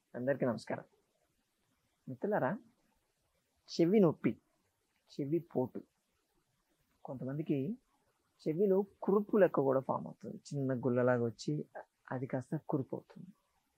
అందరికీ నమస్కారం. మిత్రులారా, చెవి నొప్పి, చెవి పోటు. కొంతమందికి చెవిలో కురుపు లెక్క కూడా ఫామ్ అవుతుంది. చిన్న గుల్లలాగా వచ్చి అది కాస్త కురుపు అవుతుంది.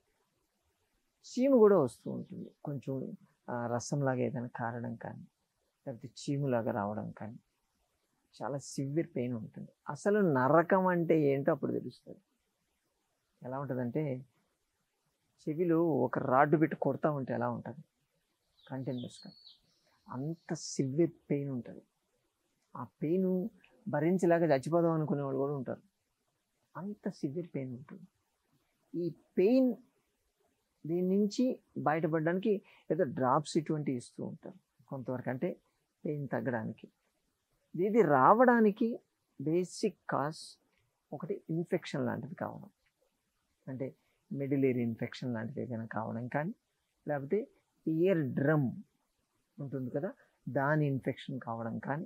చీము కూడా వస్తూ ఉంటుంది. కొంచెం రసంలాగా ఏదైనా కారడం కానీ, లేకపోతే చీములాగా రావడం కానీ, చాలా సివియర్ పెయిన్ ఉంటుంది. అసలు నరకం అంటే ఏంటో అప్పుడు తెలుస్తుంది. ఎలా ఉంటుందంటే, చెవిలో ఒక రాడ్డు పెట్టి కొడతా ఉంటే ఎలా ఉంటుంది కంటిన్యూస్గా, అంత సివియర్ పెయిన్ ఉంటుంది. ఆ పెయిన్ భరించలేక చచ్చిపోదాం అనుకునే వాళ్ళు కూడా ఉంటారు. అంత సివియర్ పెయిన్ ఉంటుంది. ఈ పెయిన్ దీని నుంచి బయటపడడానికి ఏదో డ్రాప్స్ ఇటువంటివి ఇస్తూ ఉంటారు కొంతవరకు, అంటే పెయిన్ తగ్గడానికి. ఇది రావడానికి బేసిక్ కాజ్ ఒకటి ఇన్ఫెక్షన్ లాంటిది కావడం, అంటే మిడిల్ ఇన్ఫెక్షన్ లాంటిది ఏదైనా కావడం కానీ, లేకపోతే ఇయర్ డ్రమ్ ఉంటుంది కదా, దాని ఇన్ఫెక్షన్ కావడం కానీ,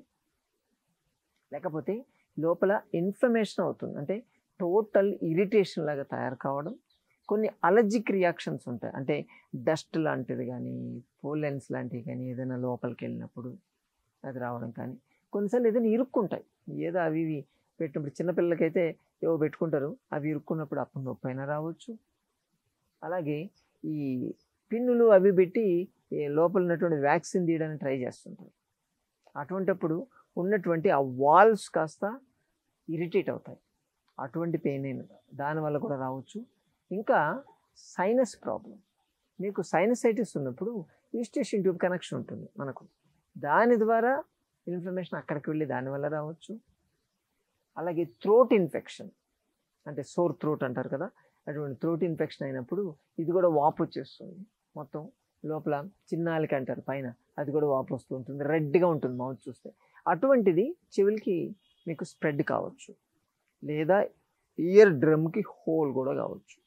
లేకపోతే లోపల ఇన్ఫ్లమేషన్ అవుతుంది, అంటే టోటల్ ఇరిటేషన్ లాగా తయారు కావడం. కొన్ని అలర్జిక్ రియాక్షన్స్ ఉంటాయి, అంటే డస్ట్ లాంటిది కానీ, పోలెన్స్ లాంటివి కానీ ఏదైనా లోపలికి వెళ్ళినప్పుడు అది రావడం కానీ, కొన్నిసార్లు ఏదైనా ఇరుక్కుంటాయి, ఏదో అవి ఇవి పెట్టినప్పుడు. చిన్నపిల్లలకైతే ఏవో పెట్టుకుంటారు, అవి ఇరుక్కున్నప్పుడు అప్పుడు నొప్పి అయినా రావచ్చు. అలాగే ఈ పిన్నులు అవి పెట్టి లోపల ఉన్నటువంటి వ్యాక్సిన్ తీయడానికి ట్రై చేస్తుంటారు. అటువంటిప్పుడు ఉన్నటువంటి ఆ వాల్వ్స్ కాస్త ఇరిటేట్ అవుతాయి. అటువంటి పెయిన్ దానివల్ల కూడా రావచ్చు. ఇంకా సైనస్ ప్రాబ్లం. మీకు సైనసైటిస్ ఉన్నప్పుడు ఈస్టేషన్ ట్యూబ్ కనెక్షన్ ఉంటుంది మనకు, దాని ద్వారా ఇన్ఫ్లమేషన్ అక్కడికి వెళ్ళి దానివల్ల రావచ్చు. అలాగే థ్రోట్ ఇన్ఫెక్షన్, అంటే సోర్ థ్రోట్ అంటారు కదా, అటువంటి థ్రోట్ ఇన్ఫెక్షన్ అయినప్పుడు ఇది కూడా వాపు వచ్చేస్తుంది. మొత్తం లోపల చిన్నాలిక అంటారు పైన, అది కూడా వాపు వస్తూ ఉంటుంది, రెడ్గా ఉంటుంది మౌత్ చూస్తే. అటువంటిది చెవులకి మీకు స్ప్రెడ్ కావచ్చు, లేదా ఇయర్ డ్రమ్కి హోల్ కూడా కావచ్చు.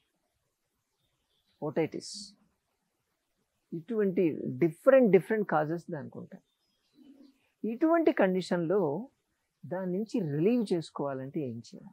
ఓటైటిస్, ఇటువంటి డిఫరెంట్ కాజెస్ దానికి ఉంటాయి. ఇటువంటి కండిషన్లో దాని నుంచి రిలీవ్ చేసుకోవాలంటే ఏం చేయాలి?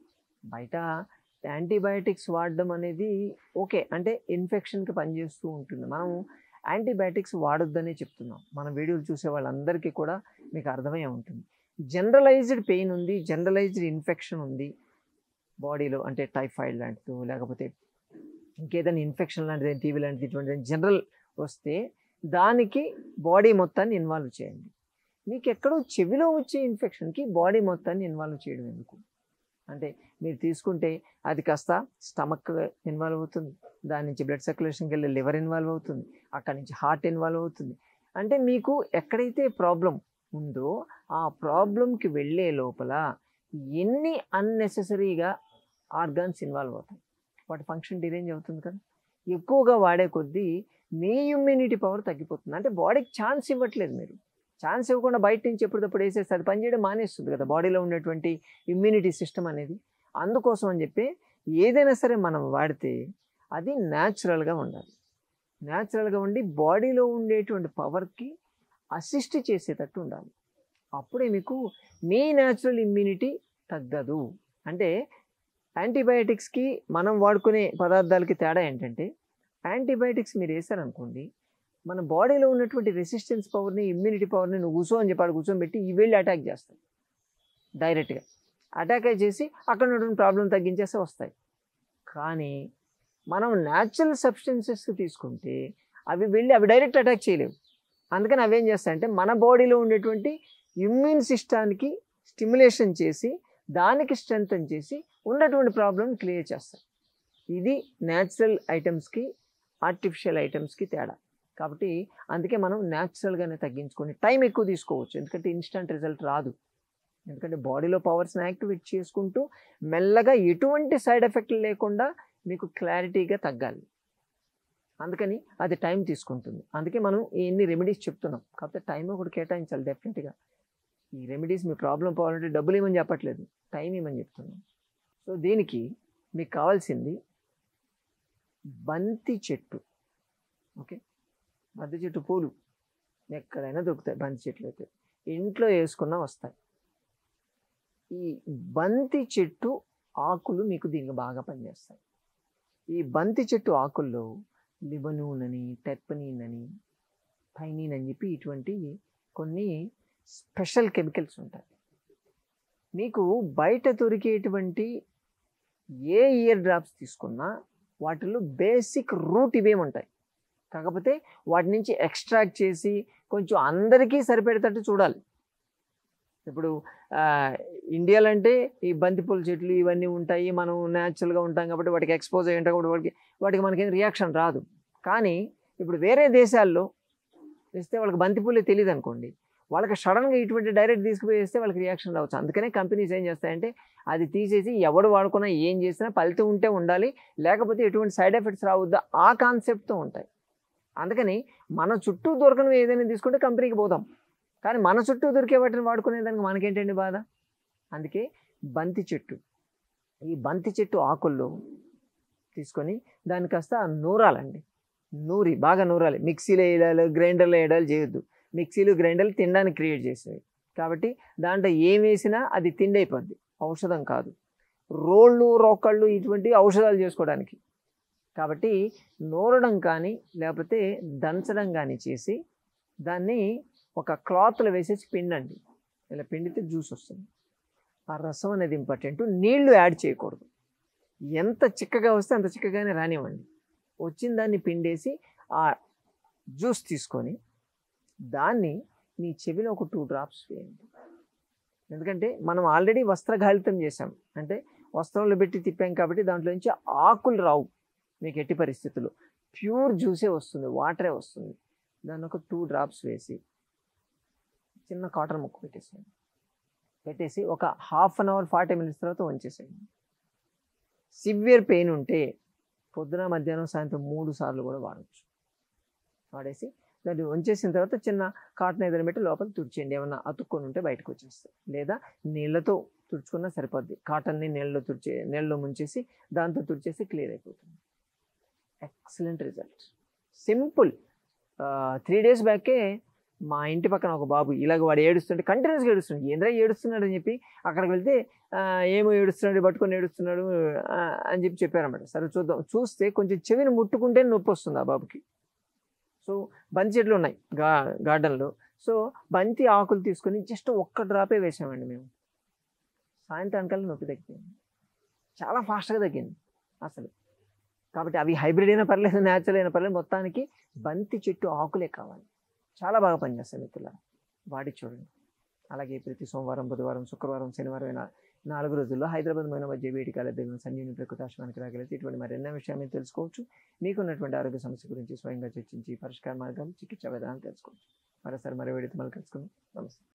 బయట యాంటీబయాటిక్స్ వాడడం అనేది ఓకే, అంటే ఇన్ఫెక్షన్కి పనిచేస్తూ ఉంటుంది. మనం యాంటీబయాటిక్స్ వాడొద్దనే చెప్తున్నాం. మన వీడియోలు చూసే వాళ్ళందరికీ కూడా మీకు అర్థమై ఉంటుంది. జనరలైజ్డ్ పెయిన్ ఉంది, జనరలైజ్డ్ ఇన్ఫెక్షన్ ఉంది బాడీలో, అంటే టైఫాయిడ్ లాంటిది, లేకపోతే ఇంకేదైనా ఇన్ఫెక్షన్ లాంటిది, టీవీ లాంటిది, ఇటువంటి జనరల్ వస్తే దానికి బాడీ మొత్తాన్ని ఇన్వాల్వ్ చేయండి. మీకు ఎక్కడో చెవిలో వచ్చే ఇన్ఫెక్షన్కి బాడీ మొత్తాన్ని ఇన్వాల్వ్ చేయడం ఎందుకు? అంటే మీరు తీసుకుంటే అది కాస్త స్టమక్ ఇన్వాల్వ్ అవుతుంది, దాని నుంచి బ్లడ్ సర్క్యులేషన్కి వెళ్ళి లివర్ ఇన్వాల్వ్ అవుతుంది, అక్కడి నుంచి హార్ట్ ఇన్వాల్వ్ అవుతుంది. అంటే మీకు ఎక్కడైతే ప్రాబ్లం ఉందో ఆ ప్రాబ్లంకి వెళ్ళే లోపల ఎన్ని అన్నెసెసరీగా ఆర్గాన్స్ ఇన్వాల్వ్ అవుతాయి, వాటి ఫంక్షన్ డిరేంజ్ అవుతుంది కదా. ఎక్కువగా వాడే కొద్దీ మీ ఇమ్యూనిటీ పవర్ తగ్గిపోతుంది. అంటే బాడీకి ఛాన్స్ ఇవ్వట్లేదు. మీరు ఛాన్స్ ఇవ్వకుండా బయట నుంచి ఎప్పటికప్పుడు వేసేస్తే అది పనిచేయడం మానేస్తుంది కదా బాడీలో ఉన్నటువంటి ఇమ్యూనిటీ సిస్టమ్ అనేది. అందుకోసం అని చెప్పి ఏదైనా సరే మనం వాడితే అది న్యాచురల్గా ఉండాలి. న్యాచురల్గా ఉండి బాడీలో ఉండేటువంటి పవర్కి అసిస్ట్ చేసేటట్టు ఉండాలి. అప్పుడే మీకు మీ న్యాచురల్ ఇమ్యూనిటీ తగ్గదు. అంటే యాంటీబయాటిక్స్కి మనం వాడుకునే పదార్థాలకి తేడా ఏంటంటే, యాంటీబయాటిక్స్ మీరు వేసారనుకోండి, మన బాడీలో ఉన్నటువంటి రెసిస్టెన్స్ పవర్ని, ఇమ్యూనిటీ పవర్ని నువ్వు కూర్చో అని చెప్పి కూర్చోబెట్టి ఈ వెళ్ళి అటాక్ చేస్తాయి. డైరెక్ట్గా అటాక్ చేసి అక్కడ ఉన్నటువంటి ప్రాబ్లం తగ్గించేస్తే వస్తాయి. కానీ మనం న్యాచురల్ సబ్స్టెన్సెస్ తీసుకుంటే అవి వెళ్ళి అవి డైరెక్ట్ అటాక్ చేయలేవు. అందుకని అవి ఏం చేస్తాయంటే మన బాడీలో ఉండేటువంటి ఇమ్యూన్ సిస్టానికి స్టిమ్యులేషన్ చేసి దానికి స్ట్రెంగ్తన్ చేసి ఉన్నటువంటి ప్రాబ్లమ్ క్లియర్ చేస్తాయి. ఇది న్యాచురల్ ఐటమ్స్కి ఆర్టిఫిషియల్ ఐటమ్స్కి తేడా. కాబట్టి అందుకే మనం న్యాచురల్గానే తగ్గించుకొని టైం ఎక్కువ తీసుకోవచ్చు, ఎందుకంటే ఇన్స్టంట్ రిజల్ట్ రాదు. ఎందుకంటే బాడీలో పవర్స్ని యాక్టివేట్ చేసుకుంటూ మెల్లగా ఎటువంటి సైడ్ ఎఫెక్ట్లు లేకుండా మీకు క్లారిటీగా తగ్గాలి. అందుకని అది టైం తీసుకుంటుంది. అందుకే మనం ఎన్ని రెమెడీస్ చెప్తున్నాం, కాకపోతే టైం ఒకటి కేటాయించాలి డెఫినెట్గా. ఈ రెమెడీస్ మీ ప్రాబ్లం పోవాలంటే డబ్బులు ఇవ్వమని చెప్పట్లేదు, టైం ఇవ్వమని చెప్తున్నాం. సో దీనికి మీకు కావాల్సింది బంతి చెట్టు. ఓకే, బంతి చెట్టు పూలు ఎక్కడైనా దొరుకుతాయి. బంతి చెట్లు అయితే ఇంట్లో వేసుకున్నా వస్తాయి. ఈ బంతి చెట్టు ఆకులు మీకు దీనికి బాగా పనిచేస్తాయి. ఈ బంతి చెట్టు ఆకుల్లో లిబనూన్ అని, టెర్పనీన్ అని, థైనిన్ అని చెప్పి ఇటువంటి కొన్ని స్పెషల్ కెమికల్స్ ఉంటాయి. మీకు బయట దొరికేటువంటి ఏ ఇయర్ డ్రాప్స్ తీసుకున్నా వాటిలో బేసిక్ రూట్ ఇవేముంటాయి. కాకపోతే వాటి నుంచి ఎక్స్ట్రాక్ట్ చేసి కొంచెం అందరికీ సరిపెడేటట్టు చూడాలి. ఇప్పుడు ఇండియాలో అంటే ఈ బంతిపూల చెట్లు ఇవన్నీ ఉంటాయి, మనం న్యాచురల్గా ఉంటాం కాబట్టి వాటికి ఎక్స్పోజ్ అయ్యి ఉంటాం కాబట్టి వాటికి మనకేం రియాక్షన్ రాదు. కానీ ఇప్పుడు వేరే దేశాల్లో వేస్తే వాళ్ళకి బంతిపూలే తెలియదు అనుకోండి, వాళ్ళకి సడన్గా ఇటువంటి డైరెక్ట్ తీసుకుపోయి వేస్తే వాళ్ళకి రియాక్షన్ రావచ్చు. అందుకనే కంపెనీస్ ఏం చేస్తాయంటే అది తీసేసి ఎవడు వాడుకున్నా ఏం చేసినా ఫలితం ఉంటే ఉండాలి, లేకపోతే ఎటువంటి సైడ్ ఎఫెక్ట్స్ రావద్దా ఆ కాన్సెప్ట్తో ఉంటాయి. అందుకని మన చుట్టూ దొరకనివి ఏదైనా తీసుకుంటే కంపెనీకి పోతాం, కానీ మన చుట్టూ దొరికే వాటిని వాడుకునేదానికి మనకేంటండి బాధ. అందుకే బంతి చెట్టు, ఈ బంతి చెట్టు ఆకుల్లో తీసుకొని దాన్ని కాస్త నూరాలండి. బాగా నూరాలి. మిక్సీలో వేయడాలు, గ్రైండర్లో వేయడాలు చేయొద్దు. మిక్సీలు, గ్రైండర్లు తినడానికి క్రియేట్ చేసేవి కాబట్టి దాంట్లో ఏం వేసినా అది తిండి అయిపోద్ది, ఔషధం కాదు. రోళ్ళు, రోకళ్ళు ఇటువంటి ఔషధాలు చేసుకోవడానికి. కాబట్టి నూరడం కానీ లేకపోతే దంచడం కానీ చేసి దాన్ని ఒక క్లాత్లో వేసేసి పిండండి. ఇలా పిండితే జ్యూస్ వస్తుంది. ఆ రసం అనేది ఇంపార్టెంట్. నీళ్లు యాడ్ చేయకూడదు. ఎంత చిక్కగా వస్తే అంత చిక్కగానే రానివ్వండి. వచ్చిన దాన్ని పిండేసి ఆ జ్యూస్ తీసుకొని దాన్ని మీ చెవిలో ఒక 2 డ్రాప్స్ వేయండి. ఎందుకంటే మనం ఆల్రెడీ వస్త్రఘాళితం చేసాం, అంటే వస్త్రంలో పెట్టి తిప్పాం కాబట్టి దాంట్లో నుంచి ఆకులు రావు మీకు ఎట్టి పరిస్థితుల్లో. ప్యూర్ జ్యూసే వస్తుంది, వాటరే వస్తుంది. దాన్ని ఒక 2 డ్రాప్స్ వేసి చిన్న కాటన్ ముక్క పెట్టేసి ఒక హాఫ్ అన్ అవర్ 40 minutes తర్వాత వంచేసేయండి. సివియర్ పెయిన్ ఉంటే పొద్దున, మధ్యాహ్నం, సాయంత్రం 3 సార్లు కూడా వాడచ్చు. వాడేసి దాన్ని వంచేసిన తర్వాత చిన్న కాటన్ ఏదైనా పెట్టి లోపల తుడిచేయండి. ఏమన్నా అతుక్కొని ఉంటే బయటకు వచ్చేస్తాయి. లేదా నీళ్ళతో తుడుచుకున్నా సరిపోద్ది. కాటన్ని నీళ్ళలో ముంచేసి దాంతో తుడిచేసి క్లియర్ అయిపోతుంది. Excellent result. సింపుల్. 3 days బ్యాకే మా ఇంటి పక్కన ఒక బాబు ఇలాగ వాడు ఏడుస్తుంటే కంటిన్యూస్గా ఏడుస్తుండే. ఏంద్రా ఏడుస్తున్నాడు అని చెప్పి అక్కడికి వెళ్తే ఏమో ఏడుస్తున్నాడు, పట్టుకొని ఏడుస్తున్నాడు అని చెప్పి చెప్పారన్నమాట. సరే చూద్దాం. చూస్తే కొంచెం చెవిని ముట్టుకుంటే నొప్పి వస్తుంది ఆ బాబుకి. సో బంతి చెట్లు ఉన్నాయి గార్డెన్లో. సో బంతి ఆకులు తీసుకొని జస్ట్ 1 డ్రాపే వేసామండి మేము. సాయంత్రానికల్లా నొప్పి తగ్గిపోయింది. చాలా ఫాస్ట్గా తగ్గింది అసలు. కాబట్టి అవి హైబ్రిడ్ అయినా పర్లేదు, న్యాచురల్ అయినా పర్లేదు, మొత్తానికి బంతి చెట్టు ఆకులే కావాలి. చాలా బాగా పనిచేస్తాయి మిత్రులారా, వాడి చూడండి. అలాగే ప్రతి సోమవారం, బుధవారం, శుక్రవారం, శనివారం 4 రోజుల్లో హైదరాబాద్ మైన మధ్య వేడికాల దగ్గర సంజీవని ప్రకృతాశ్రమానికి రాగలిగితే ఇటువంటి మరెన్నో విషయాన్ని తెలుసుకోవచ్చు. మీకున్నటువంటి ఆరోగ్య సమస్య గురించి స్వయంగా చర్చించి పరిష్కార మార్గాలు, చికిత్సా విధానాలు తెలుసుకోవచ్చు. మరోసారి మరో వేడితో మళ్ళీ కలుసుకుందాం. నమస్తే.